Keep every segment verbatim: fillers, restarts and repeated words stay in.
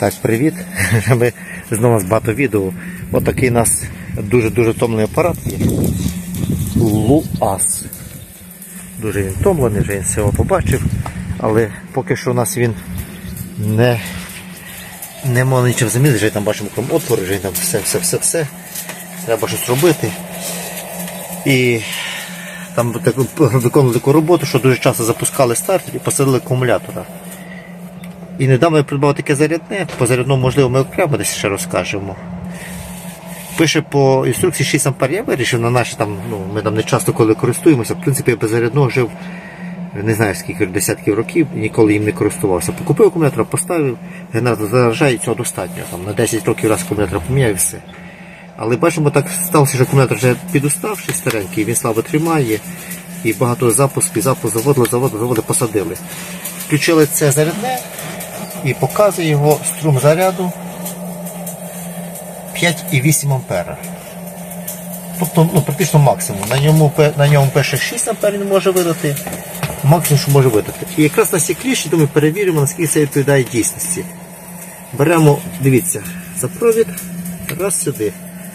Так, привіт. Ми знову з багато відео. Ось такий у нас дуже-дуже втомлений апарат є. Луаз. Дуже він втомлений, вже він всього побачив. Але поки що у нас він не не може нічим замінити. Вже там бачимо крім отвору, вже там все-все-все-все. Треба щось робити. І там виконували таку роботу, що дуже часто запускали стартер і посадили акумулятора. І недавно я придбав таке зарядне, по зарядному, можливо, ми окремо десь ще розкажемо. Пише по інструкції шість ампер, я вирішив на наші там, ну, ми там не часто коли користуємося, в принципі я без зарядного жив, не знаю скільки десятків років, і ніколи їм не користувався. Покупив акумулятор, поставив, генератор заряджає, і цього достатньо. Там, на десять років раз акумулятор поміняв і все. Але бачимо, так сталося, що акумулятор вже підуставший, старенький, він слабо тримає, і багато запусків, запуск заводили, заводили, заводили, посадили. Включили це зарядне і показує його струм заряду п'ять і вісім ампера. Тобто, ну, практично максимум. На ньому, на ньому пише шість ампер він може видати, максимум, що може видати. І якраз на ці кліщі, то ми перевіримо, наскільки це відповідає дійсності. Беремо, дивіться, за провід, раз сюди.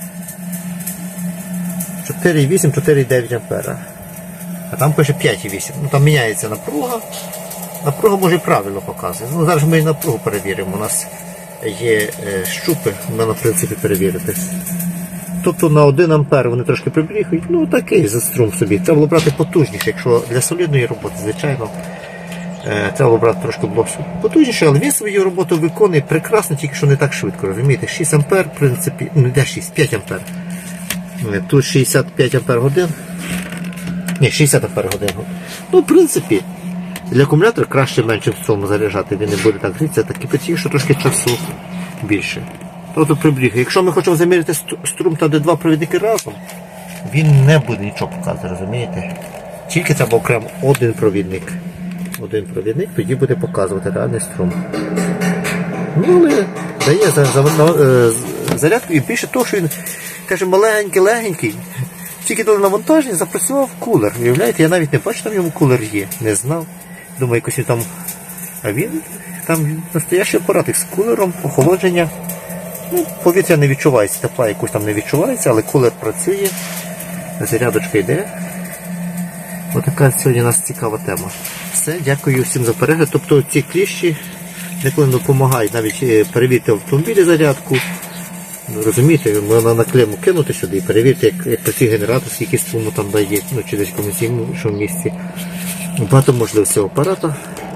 чотири і вісім, чотири і дев'ять ампера. А там пише п'ять і вісім. Ну, там міняється напруга. Напруга може і правильно показує. Ну, зараз ми і напругу перевіримо. У нас є е, щупи, можна в принципі перевірити. Тобто на один ампер вони трошки прибріхують. Ну такий за струм собі. Треба було брати потужніше, якщо для солідної роботи, звичайно, е, треба було брати трошки було потужніше, але він свою роботу виконує прекрасно, тільки що не так швидко. Розумієте, шість ампер, в принципі, ну не шість, п'ять ампер. Тут шістдесят п'ять ампер годин. Ні, шістдесят ампер годин. Ну, в принципі, для акумулятора краще меншим струмом заряджати, він не буде так грітися, так кипятіше, що трошки часу більше. Тобто прибріг. Якщо ми хочемо заміряти струм там, де два провідники разом, він не буде нічого показувати, розумієте? Тільки треба окремо один провідник. Один провідник, тоді буде показувати реальний струм. Ну, але дає за, за, за, зарядку і більше того, що він каже маленький, легенький. Тільки до навантаження запрацював кулер. Уявляєте, я навіть не бачу, там йому кулер є. Не знав. Думаю, якось він там... А він там настоящий апарат з кулером, охолодження. Ну, повітря не відчувається, тепла якось там не відчувається, але кулер працює. Зарядочка йде. Ось така сьогодні у нас цікава тема. Все, дякую всім за перегляд. Тобто ці кліщі ніколи не допомагають навіть перевірити в автомобілі зарядку. Розумієте, можна на клему кинути сюди і перевірити, як, як працює генератор, скільки струму там дає, ну чи десь в комусь іншому місці. Багато можливостей апарата.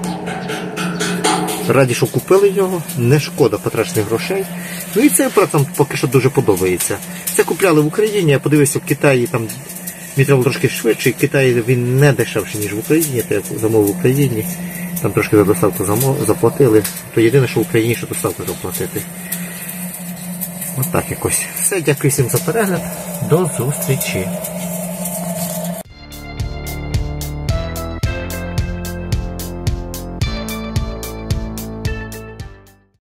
Раді, що купили його, не шкода потрачених грошей. Ну і цей апарат нам поки що дуже подобається. Це купляли в Україні, я подивився, в Китаї там мені треба трошки швидше, в Китаї він не дешевший, ніж в Україні, я замовив в Україні, там трошки за доставку заплатили, то єдине, що в Україні ще доставку заплатити. Ось так якось. Все, дякую всім за перегляд. До зустрічі.